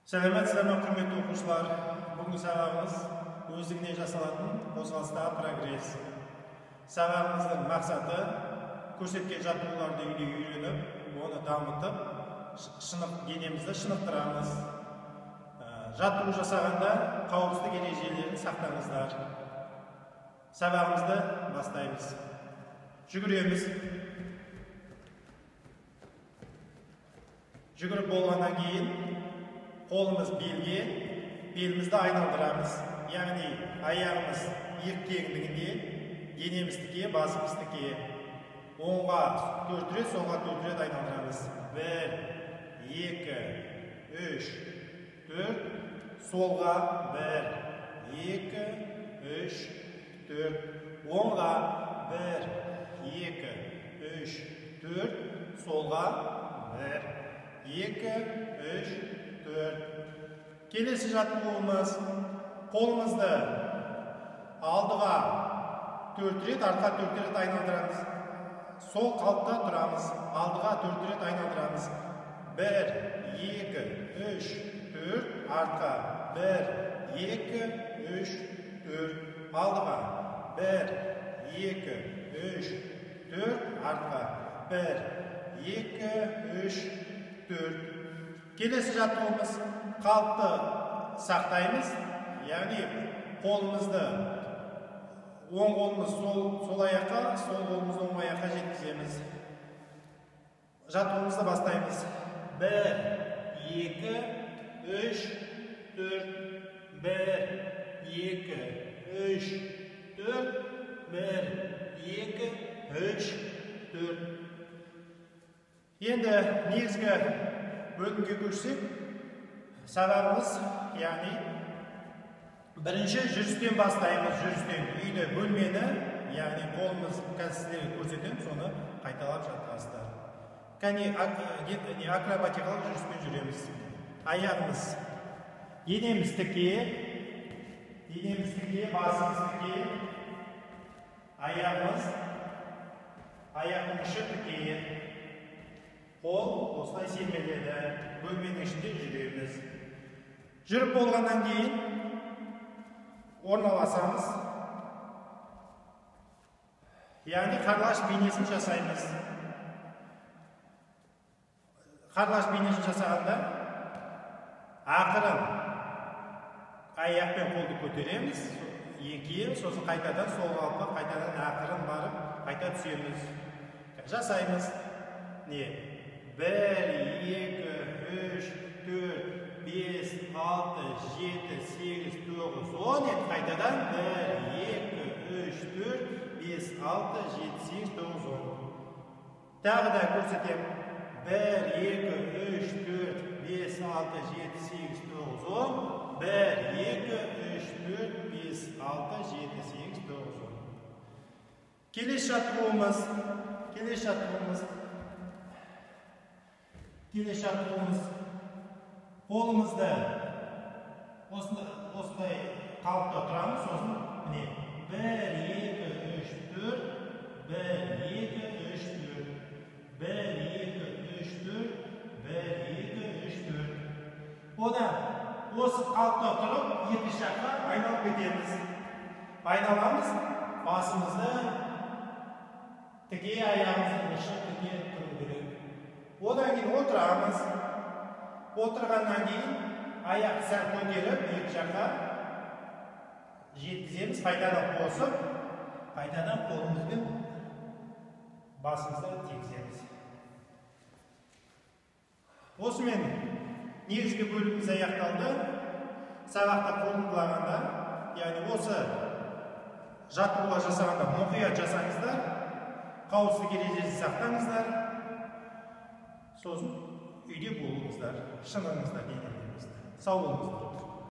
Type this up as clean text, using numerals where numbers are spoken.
Сәлеметсіздер, құрметті оқушылар. Бүгінгі сабағымыз өздігінен жасалатын қозғалыстағы прогресс. Сабағымыздың мақсаты көрсеткен жаттығуларды үйде үйреніп, оны дамытып, денемізді шынықтырамыз. Жаттығу жасағанда қауіпсіздік ережелерін сақтаңыздар. Сабағымызды бастаймыз. Жүгіреміз. Жүгіріп болғаннан кейін қолымыз белге, белімізді айналдырамыз. Яғни аяғымыз екі тегіндігінде, денеміздіке, басымыздіке. Оңға 4 рет, солға 4 рет айналдырамыз. 1, 2, 3, 4, солға 1, 2, 3, 4, оңға 1, 2, 3, 4, солға 1, 2, 3, 4. Келесі жаттығуымыз қолымызды алдыға 4 рет, артқа 4 рет айналдырамыз. Сол қалыпта тұрамыз. Алдыға 4 рет айналдырамыз. 1, 2, 3, 4, артқа 1, 2, 3, 4, алдыға 1, 2, 3, 4, артқа 1, 2, 3, 4. Келесі жаттығуымыз қалыпты сақтаймыз, яғни қолымызды оң қолымыз сол аяққа, сол қолымыз оң аяққа жеткіземіз. Жаттығуымызды бастаймыз. 1, 2, 3, 4, 1, 2, 3, 4, 1, 2, 3, 4. Енді негізгі бөлімге көшсек, сабағымыз, яғни бірінші жүрістен бастаймыз. Жүрістен үйде бөлмені, яғни қолымыз сіздерге көрсетемін, соны қайталап жаттығасыздар. Акробатикалық жүріспен жүреміз. Аяғымыз денеміз тіке, басымыз тіке, аяғымыз ұшы тіке. Қол осылай сермеледі, бөлменің ішінде жүреміз. Жүріп болғаннан кейін орналасамыз, яғни қарлығаш бейнесін жасаймыз. Қарлығаш бейнесін жасағанда ақырын аяқпен қолды көтереміз, еңкейіп, сосын қайтадан сол қалыпқа қайтадан ақырын барып, қайта түсеміз. Жасаймыз. 1, 2, 3, 4, 5, 6, 7, 8, 9, 10. Енді қайтадан 1, 2, 3, 4, 5, 6, 7, 8, 9, 10. Тағы да көрсетем. 1, 2, 3, 4, 5, 6, 7, 8, 9, 10. 1, 2, 3, 4, 5, 6, 7, 8, 9, 10. Келесі жаттығуымыз қолымызды осындай қалыпта тұрамыз, сосын 1, 2, 3, 4, 1, 2, 3, 4, 1, 2, 3, 4, 1, 2, 3, 4. Одан осы қалыпта тұрып, екі жаққа айналып кетеміз. Айналамыз, басымызды тіке, аяғымыздың ұшы тіке тұру керек. Одан кейін отырамыз. Отырғаннан кейін аяқ сәл көтеріп, екі жаққа жеткіземіз, қайтадан қосып, қайтадан қолымызбен басымызды тигіземіз. Осымен негізгі бөліміміз аяқталды. Сабақта қорытындылағанда, яғни осы жаттығуға жасағанда мұқият жасаңыздар, қауіпсіздік ережесін сақтаңыздар. Сосын үйде болыңыздар, шыныңыздар, денеңіздер. Сау болыңыздар.